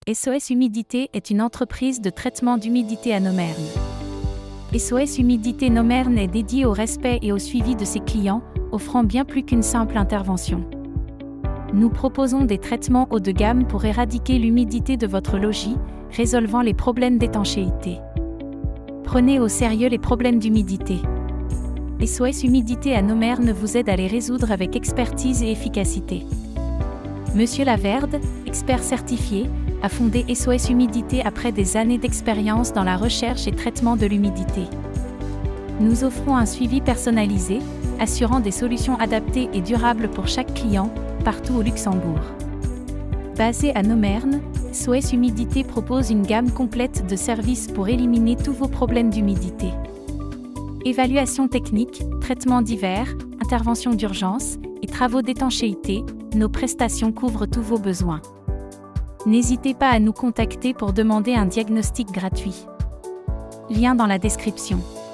SOS Humidité est une entreprise de traitement d'humidité à Nomerne. SOS Humidité Nomerne est dédié au respect et au suivi de ses clients, offrant bien plus qu'une simple intervention. Nous proposons des traitements haut de gamme pour éradiquer l'humidité de votre logis, résolvant les problèmes d'étanchéité. Prenez au sérieux les problèmes d'humidité. SOS Humidité à Nomerne vous aide à les résoudre avec expertise et efficacité. Monsieur Laverde, expert certifié, a fondé SOS Humidité après des années d'expérience dans la recherche et traitement de l'humidité. Nous offrons un suivi personnalisé, assurant des solutions adaptées et durables pour chaque client, partout au Luxembourg. Basé à Nomerne, SOS Humidité propose une gamme complète de services pour éliminer tous vos problèmes d'humidité. Évaluation technique, traitements divers, interventions d'urgence et travaux d'étanchéité, nos prestations couvrent tous vos besoins. N'hésitez pas à nous contacter pour demander un diagnostic gratuit. Lien dans la description.